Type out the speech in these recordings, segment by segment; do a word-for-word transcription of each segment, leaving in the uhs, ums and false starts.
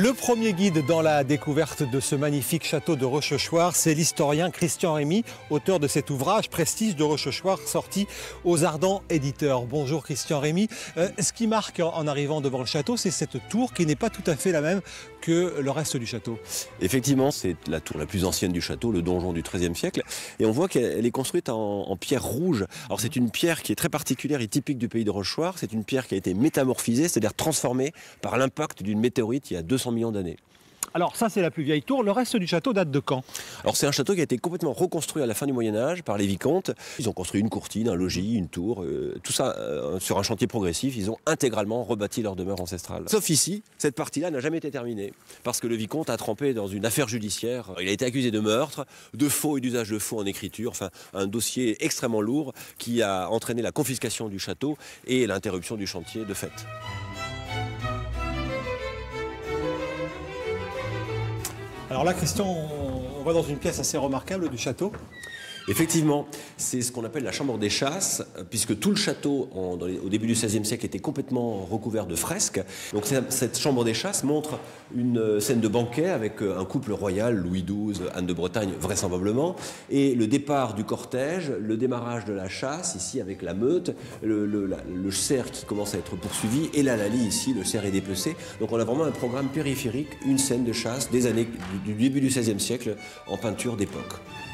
Le premier guide dans la découverte de ce magnifique château de Rochechouart, c'est l'historien Christian Rémy, auteur de cet ouvrage Prestige de Rochechouart, sorti aux Ardents éditeurs. Bonjour Christian Rémy. Euh, ce qui marque en arrivant devant le château, c'est cette tour qui n'est pas tout à fait la même que le reste du château. Effectivement, c'est la tour la plus ancienne du château, le donjon du treizième siècle. Et on voit qu'elle est construite en, en pierre rouge. Alors c'est une pierre qui est très particulière et typique du pays de Rochechouart. C'est une pierre qui a été métamorphisée, c'est-à-dire transformée par l'impact d'une météorite il y a deux cents millions d'années. Alors ça c'est la plus vieille tour, le reste du château date de quand? Alors c'est un château qui a été complètement reconstruit à la fin du Moyen-Âge par les vicomtes. Ils ont construit une courtine, un logis, une tour, euh, tout ça euh, sur un chantier progressif. Ils ont intégralement rebâti leur demeure ancestrale. Sauf ici, cette partie-là n'a jamais été terminée parce que le vicomte a trempé dans une affaire judiciaire. Il a été accusé de meurtre, de faux et d'usage de faux en écriture, enfin un dossier extrêmement lourd qui a entraîné la confiscation du château et l'interruption du chantier de fait. Alors là, Christian, on va dans une pièce assez remarquable du château. Effectivement, c'est ce qu'on appelle la chambre des chasses, puisque tout le château, en, dans les, au début du seizième siècle, était complètement recouvert de fresques. Donc cette chambre des chasses montre une scène de banquet avec un couple royal, Louis douze, Anne de Bretagne, vraisemblablement, et le départ du cortège, le démarrage de la chasse, ici avec la meute, le, le, la, le cerf qui commence à être poursuivi, et l'hallali ici, le cerf est dépecé. Donc on a vraiment un programme périphérique, une scène de chasse des années, du, du début du seizième siècle, en peinture d'époque.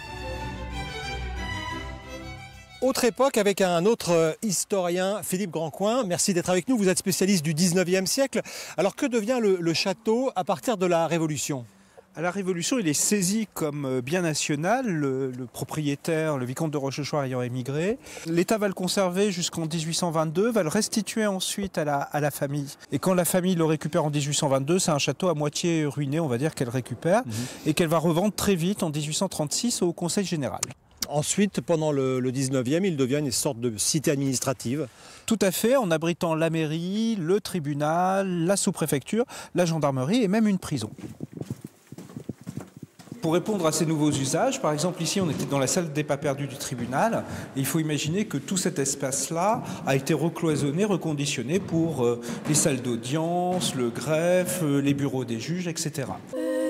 Autre époque avec un autre historien, Philippe Grandcoin. Merci d'être avec nous. Vous êtes spécialiste du dix-neuvième siècle. Alors que devient le, le château à partir de la Révolution ? À la Révolution, il est saisi comme bien national, le, le propriétaire, le vicomte de Rochechouart ayant émigré. L'État va le conserver jusqu'en mille huit cent vingt-deux, va le restituer ensuite à la, à la famille. Et quand la famille le récupère en mille huit cent vingt-deux, c'est un château à moitié ruiné, on va dire, qu'elle récupère, mmh. et qu'elle va revendre très vite en mille huit cent trente-six au Conseil général. Ensuite, pendant le, le dix-neuvième, il devient une sorte de cité administrative. Tout à fait, en abritant la mairie, le tribunal, la sous-préfecture, la gendarmerie et même une prison. Pour répondre à ces nouveaux usages, par exemple ici on était dans la salle des pas perdus du tribunal, et il faut imaginer que tout cet espace-là a été recloisonné, reconditionné pour euh, les salles d'audience, le greffe, euh, les bureaux des juges, et cetera.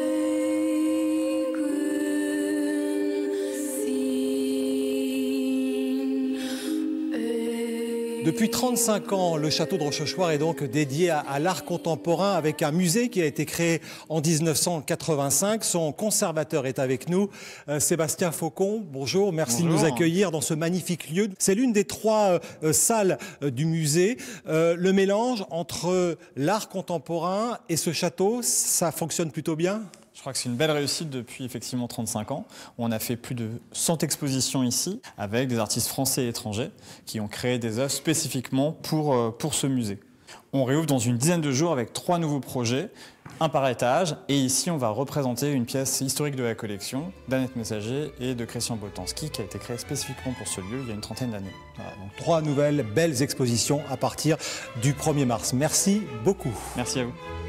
Depuis trente-cinq ans, le château de Rochechouart est donc dédié à, à l'art contemporain avec un musée qui a été créé en mille neuf cent quatre-vingt-cinq. Son conservateur est avec nous, euh, Sébastien Faucon. Bonjour, merci Bonjour. de nous accueillir dans ce magnifique lieu. C'est l'une des trois euh, salles euh, du musée. Euh, le mélange entre l'art contemporain et ce château, ça fonctionne plutôt bien ? Je crois que c'est une belle réussite depuis effectivement trente-cinq ans. On a fait plus de cent expositions ici avec des artistes français et étrangers qui ont créé des œuvres spécifiquement pour, pour ce musée. On réouvre dans une dizaine de jours avec trois nouveaux projets, un par étage. Et ici, on va représenter une pièce historique de la collection d'Annette Messager et de Christian Boltanski qui a été créée spécifiquement pour ce lieu il y a une trentaine d'années. Voilà, donc trois nouvelles belles expositions à partir du premier mars. Merci beaucoup. Merci à vous.